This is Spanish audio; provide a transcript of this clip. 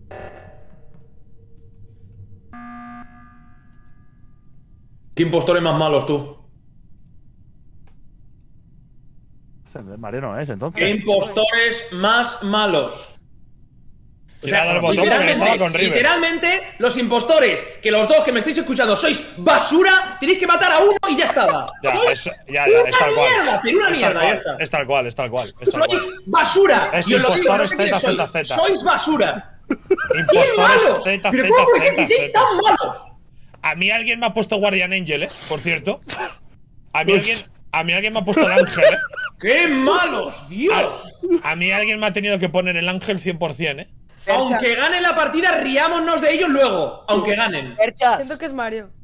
¿Qué impostores más malos tú? Mario no es, entonces. ¿Qué impostores más malos? O sea, al botón porque estaba con Rivers. literalmente, los impostores, que los dos que me estáis escuchando sois basura, tenéis que matar a uno y ya estaba. Ya, ¡Sois es tal cual. mierda, pero una mierda, ya está! Es tal cual, es tal cual. ¡Sois basura! Es Y os lo digo, no impostores sé quiénes sois. ZZZ. ¡Sois basura! ¡Qué Impostores malos! ZZZ. ¿Pero cómo puede ser que seáis tan malos? A mí alguien me ha puesto Guardian Angel, por cierto. A mí alguien me ha puesto el ángel, ¡Qué malos, Dios! A mí alguien me ha tenido que poner el ángel 100%, Aunque ganen la partida, riámonos de ellos luego. Aunque ganen. Perchas. Siento que es Mario.